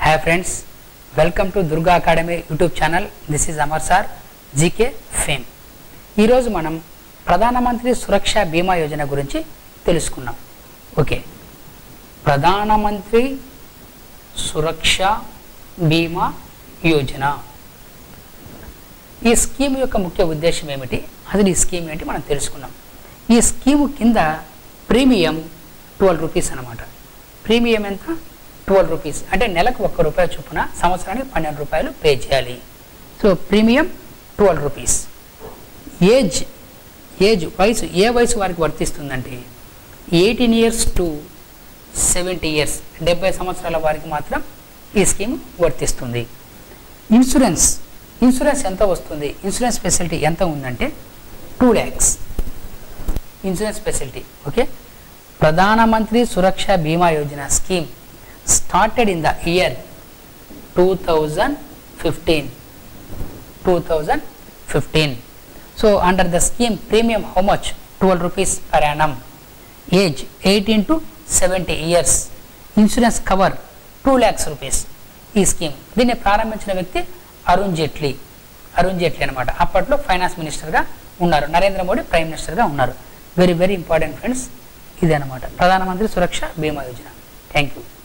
Hi friends, welcome to Durga Academy YouTube channel. This is Amarr sir, GK Fame. ఈ రోజు మనం ప్రధానమంత్రి సురక్ష బీమా యోజన గురించి తెలుసుకున్నాం. ఓకే, ప్రధానమంత్రి సురక్ష బీమా యోజన ఈ స్కీమ్ యొక్క ముఖ్య ఉద్దేశం ఏమిటి, అసలు ఈ స్కీమ్ ఏంటి మనం తెలుసుకున్నాం. ఈ స్కీమ్ కింద ప్రీమియం 12 రూపీస్ అన్నమాట. ప్రీమియం ఎంత? 12 రూపీస్, అంటే నెలకు 1 రూపాయి చొప్పున సంవత్సరానికి 12 రూపాయలు పే చేయాలి. So premium 12 rupees. ఏజ్ వయసు ఏ వయసు వారికి వర్తిస్తుందంటే 18 ఇయర్స్ టు 70 ఇయర్స్, 70 సంవత్సరాల వారికి మాత్రం ఈ స్కీమ్ వర్తిస్తుంది. ఇన్సూరెన్స్ ఎంత వస్తుంది? ఇన్సూరెన్స్ ఫెసిలిటీ ఎంత ఉందంటే 2 lakhs insurance facility. Okay, Pradhanmantri Suraksha Bima Yojana scheme started in the year 2015. So under the scheme, premium how much? 12 rupees per annum. Age 18 to 70 years. Insurance cover 2 lakhs rupees. ఈ స్కీమ్ దీన్ని ప్రారంభించిన వ్యక్తి అరుణ్ జైట్లీ అనమాట. అప్పట్లో ఫైనాన్స్ మినిస్టర్గా ఉన్నారు, నరేంద్ర మోడీ ప్రైమ్ మినిస్టర్గా ఉన్నారు. వెరీ ఇంపార్టెంట్ ఫ్రెండ్స్, ఇదే అనమాట ప్రధానమంత్రి సురక్ష బీమా యోజన. Thank you.